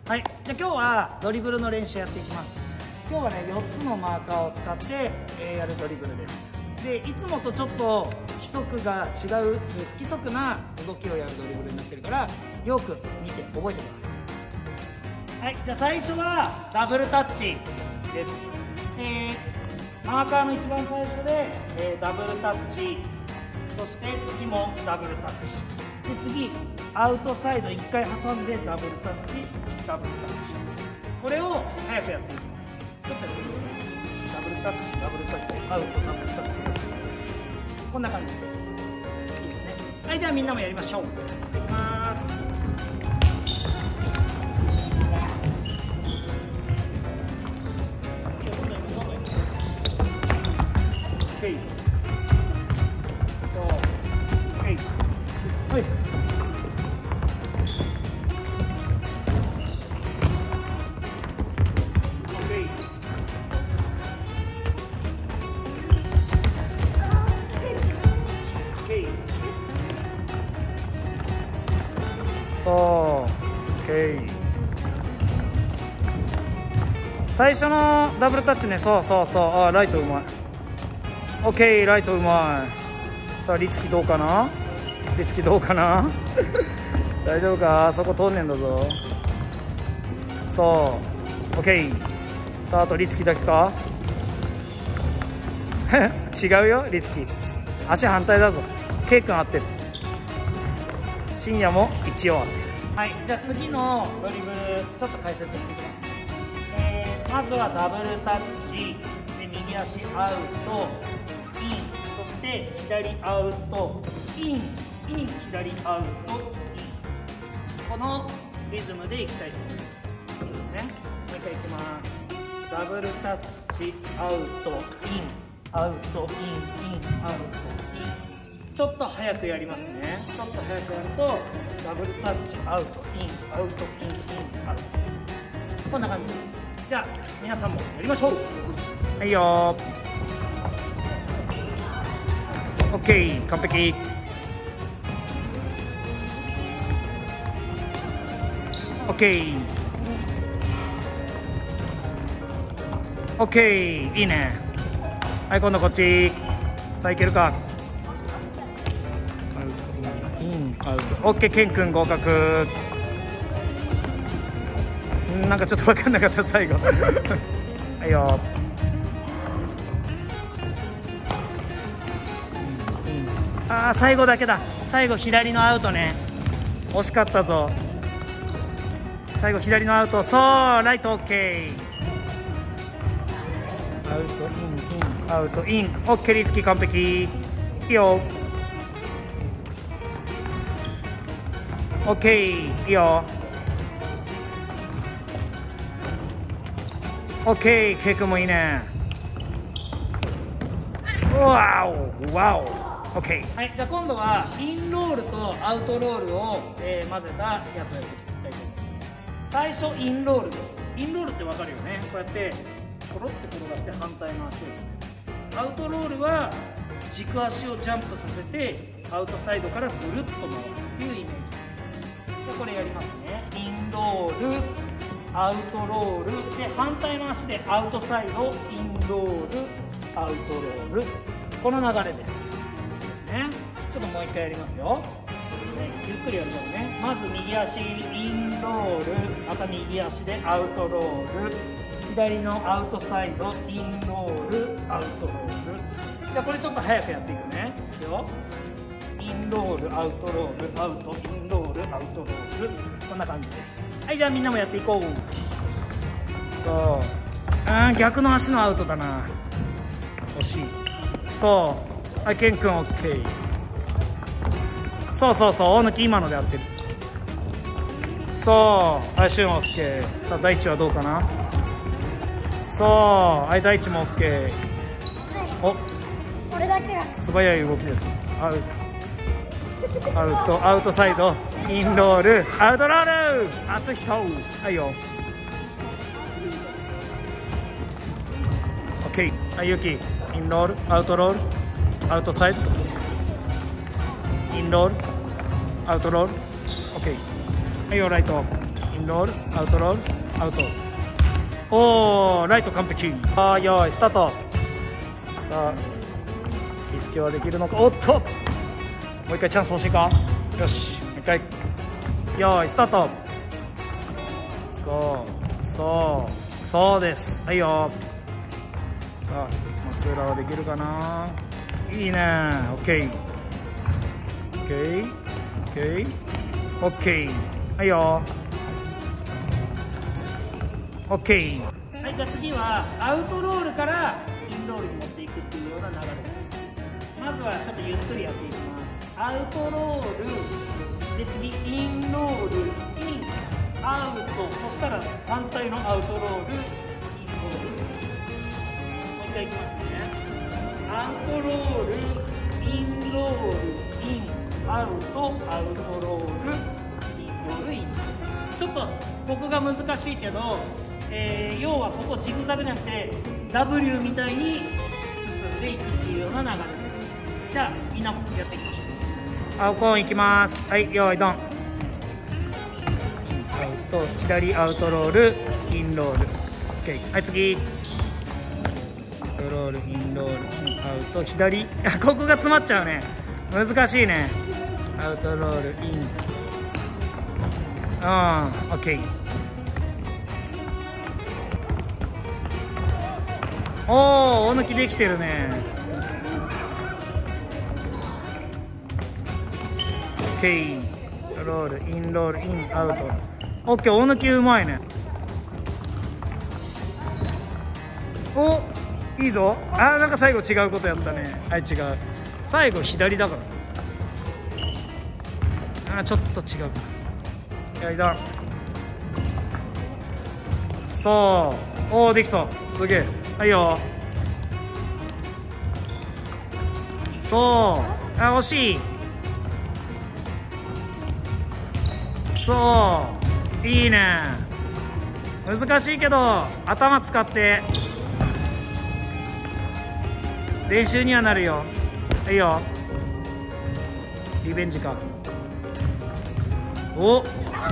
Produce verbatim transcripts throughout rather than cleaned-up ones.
はい、じゃあ今日はドリブルの練習やっていきます。今日はねよっつのマーカーを使って、えー、やるドリブルです。でいつもとちょっと規則が違う不規則な動きをやるドリブルになってるから、よく見て覚えてください。はい、じゃあ最初はダブルタッチです。えー、マーカーの一番最初で、えー、ダブルタッチ、そして次もダブルタッチで、次アウトサイドいっかい挟んでダブルタッチダブルタッチ、これを早くやっていきます。ちょっとやってみて。ダブルタッチダブルタッチアウトダブルタッチ、こんな感じです。いいですね。はい、じゃあみんなもやりましょう。いきます。OK、そう OK、 はい、そう OK。 最初のダブルタッチね、そうそうそう、あライトうまい。 OK、 ライトうまい。さあリツキどうかな、リツキどうかな大丈夫か、そこ通んねんだぞ。そう OK。 さああとリツキだけか違うよ、リツキ足反対だぞ。ケイ君合ってる、深夜も一応合ってる。はい、じゃあ次のドリブルちょっと解説していきますね。えー、まずはダブルタッチで右足アウトイン、そして左アウトインイン、左アウトイン、このリズムでいきたいと思います。いいですね。もう一回いきます。ダブルタッチアウトインアウトインインアウトイン、ちょっと早くやりますね。ちょっと早くやるとダブルタッチアウトインアウトインインアウト、こんな感じです。じゃあ皆さんもやりましょう。はいよー、 OK、 完璧。 OK OK、 いいね。はい、今度こっち。さあいけるか。インアウト OK、 ケン君合格。なんかちょっと分かんなかった最後はいよ。あー最後だけだ。最後左のアウトね、惜しかったぞ。最後左のアウト、そうライト OK、 アウトインインアウトイン OK、 リツキ完璧。いいよ OK、 いいよ OK、 ケイ君もいいね。わおわお OK。 はい、じゃあ今度はインロールとアウトロールを、えー、混ぜたやつをやっていきたいと思います。最初インロールです。インロールってわかるよね。こうやってコロって転がして反対の足を。アウトロールは軸足をジャンプさせてアウトサイドからぐるっと回すっていうイメージです。でこれやりますね。インロールアウトロールで、反対の足でアウトサイドインロールアウトロール、この流れです。ですね。ちょっともう一回やりますよ。ね、ゆっくりやるからね。まず右足インロール、また右足でアウトロール、左のアウトサイドインロールアウトロール。じゃあこれちょっと早くやっていくね。いくよ。インロールアウトロールアウトインロールアウトロール、こんな感じです。はい、じゃあみんなもやっていこう。そう、あー逆の足のアウトだな、惜しい。そうはい、ケン君 OK。 そうそうそう、大貫今ので合ってる。そうはい、シュン OK。 さあ大地はどうかな。そうはい大地も OK。 おこれだけが素早い動きです。アウトアウトアウトサイドインロールアウトロール、熱い人はいよ OK。 はい、ユキインロールアウトロールアウトサイドインロールアウトロール OK。 はいよライトイインロールアウトロールアウト。おー、ライト完璧。あー、よーいスタート。さあリスケはできるのか。おっと、もう一回チャンス欲しいか。よし、もう一回よーいスタート。そうそうそうです。はいよ。さあ松浦はできるかな。いいね。オッケーオッケーオッケーオッケー。はいよ。オッケー。はい、じゃあ次はアウトロールからインロールに持っていくっていうような流れです。まずはちょっとゆっくりやっていきます。アウトロールで、次インロール、インアウト、そしたら反対のアウトロール、インロール。もう一回いきますね。アウトロール、インロール、インアウト、アウトロール、インロール、イン。ちょっとここが難しいけど、えー、要はここジグザグじゃなくて ダブリュー みたいに進んでいくっていうような流れです。じゃあみんなもやっていきましょう。青コーンいきます。はい、用意ドン。アウト、左アウトロール、インロール。 OK。 はい、次アウトロール、インロール、インアウト、左ここが詰まっちゃうね。難しいね。アウトロール、イン、うん、 OK。おお、大抜きできてるね。オッケー。ロール、インロール、イン、アウト。オッケー、大抜きうまいね。お、いいぞ。あー、なんか最後違うことやったね。はい、違う。最後左だから。あー、ちょっと違う。やりだ。そう。おお、できた。すげえ。はいよ。そう。あ、惜しい。そう。いいね。難しいけど頭使って練習にはなるよ。いいよ。リベンジか。お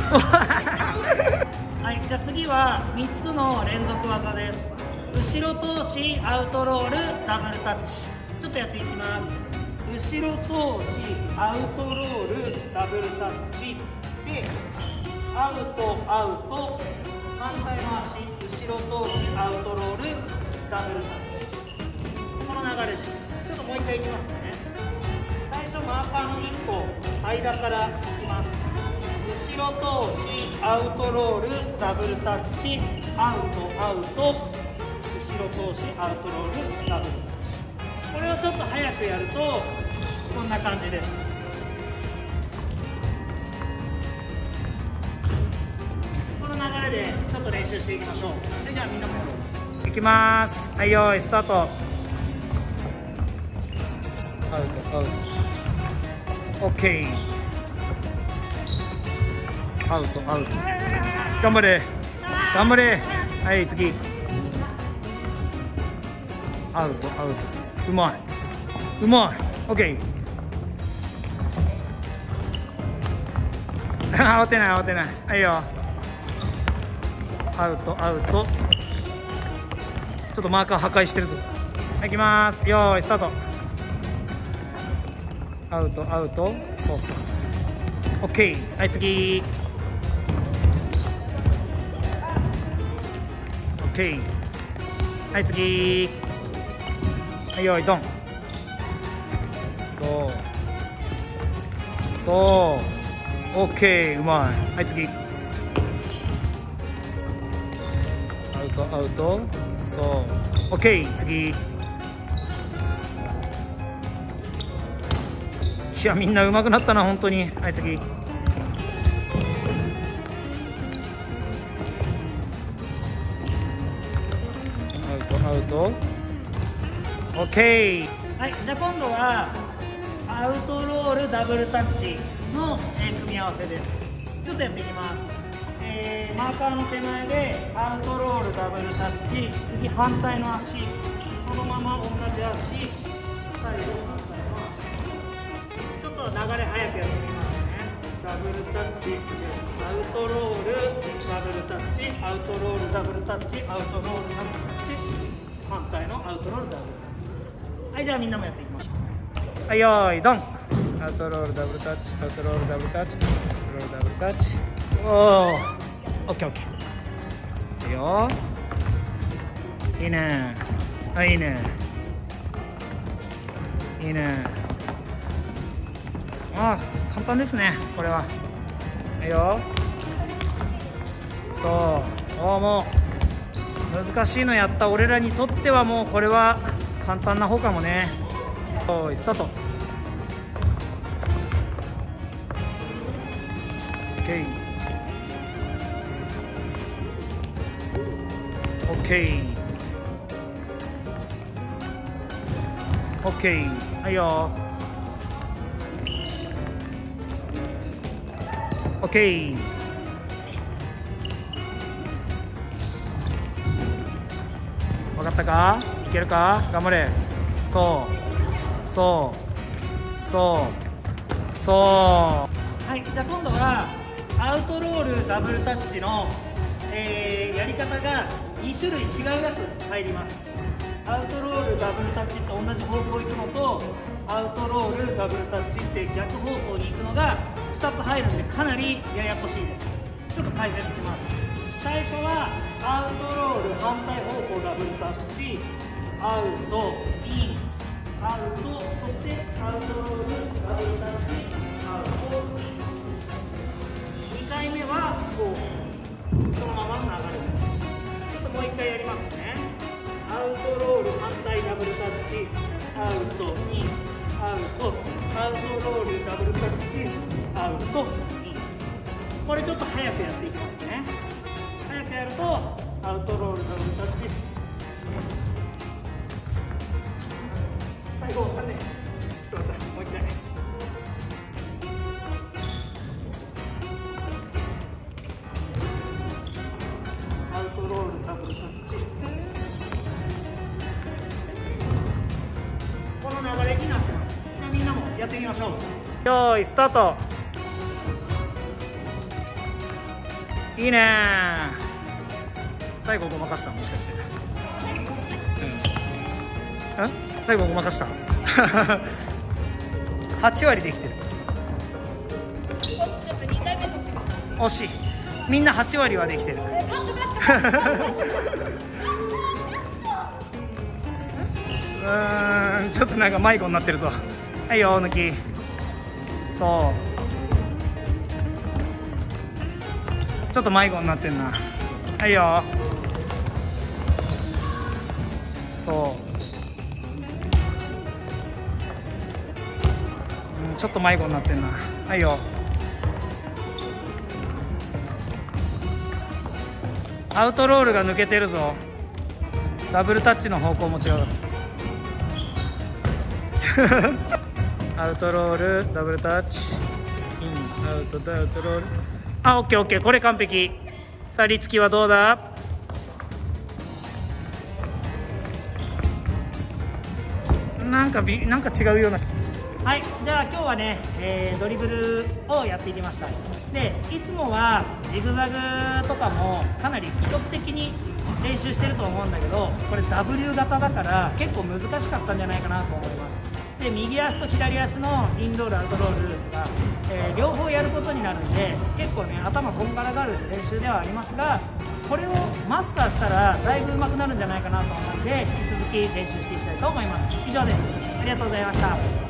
はい、じゃあ次はみっつの連続技です。後ろ通し、アウトロール、ダブルタッチ。ちょっとやっていきます。後ろ通し、アウトロール、ダブルタッチで、アウトアウト、反対の足、後ろ通し、アウトロール、ダブルタッチ。この流れです。ちょっともう一回いきますね。最初マーカーのいっこ間からいきます。後ろ通し、アウトロール、ダブルタッチ、アウトアウト、後ろ通し、アウトロール、ダブルタッチ。これをちょっと早くやるとこんな感じです。この流れでちょっと練習していきましょう。はい、じゃあみんなもやろう。いきます。はい、よーいスタート。アウトアウト、オッケー。アウトアウト、頑張れ頑張れ。はい、次アウトアウト、うまいうまい。オッケー。慌てない慌てない。はいよ。アウトアウト、ちょっとマーカー破壊してるぞ。はい、いきます。よーいスタート。アウトアウト、そうそうそう、オッケー。はい、次オッケー。はい、次。はい、よーいドン。そうそう、オッケー、うまい。はい、次アウトアウト、そう、オッケー。次。いや、みんな上手くなったな本当に。はい、次。アウトアウト、オッケー。はい、じゃあ今度はアウトロールダブルタッチの、えー、組み合わせです。ちょっとやっていきます。えー、マーカーの手前でアウトロールダブルタッチ、次反対の足、そのまま同じ足、最後反対の足。ちょっと流れ早くやってみますね。さダブルタッチ、アウトロール、ダブルタッチ、アウトロール、ダブルタッチ、アウトロール、ダブルタッチ、反対のアウトロール、ダブルタッチです。はい、じゃあみんなもやっていきましょう。はい、よーい、ドン。アウトロール、ダブルタッチ、アウトロール、ダブルタッチ、アウトロール、ダブルタッチ。おー、オッケーオッケー。いいよー。いいねー。あ、いいねー。いいねー。ああ、簡単ですね、これは。いいよ。そう、おもう難しいのやった俺らにとってはもうこれは簡単な方かもね。おい、スタート。オッケー。オッケー。オッケー。はいよ。オッケー。分かったか？いけるか？頑張れ。そうそうそうそう。はい、じゃあ今度はアウトロールダブルタッチの、えー、やり方がに種類違うやつ入ります。アウトロールダブルタッチと同じ方向行くのと、アウトロールダブルタッチって逆方向に行くのがふたつ入るんで、かなりややこしいです。ちょっと解説します。最初はアウトロール反対方向ダブルタッチ、アウトインアウト、そしてアウトロールダブルタッチ、アウトイン。にかいめはこうそのままの流れです。ちょっともういっかいやりますね。アウトロール反対ダブルタッチ、アウトインアウト、アウトロールダブルタッチ、アウトイン。これちょっと早くやっていきますね。早くやるとアウトロールダブルタッチ、最後わかんねえ、ちょっと待って、もう一回。アウトロールダブルタッチ、この流れになってます。みんなもやっていきましょう。よーい、スタート。いいねー。最後ごまかした、もしかして。うん、ん最後ごまかしたはち割できてる。惜しい。みんなはち割はできてる。うーん、ちょっとなんか迷子になってるぞ。はいよ、抜き。そうちょっと迷子になってんな。はいよ。そう、うん、ちょっと迷子になってんな。はいよ。アウトロールが抜けてるぞ。ダブルタッチの方向も違うアウトロールダブルタッチ、インアウトアウトロール。あ、オッケーオッケー、これ完璧。さあ、リツキはどうだ？なんかビなんか違うような。はい、じゃあ今日はね、えー、ドリブルをやっていきました。で、いつもはジグザグとかもかなり規則的に練習してると思うんだけど、これ ダブリュー 型だから結構難しかったんじゃないかなと思います。で、右足と左足のインロールアウトロールとか、えー、両方やることになるんで、結構ね頭こんがらがる練習ではありますが、これをマスターしたらだいぶ上手くなるんじゃないかなと思うので、引き続き練習していきたいと思います。以上です。ありがとうございました。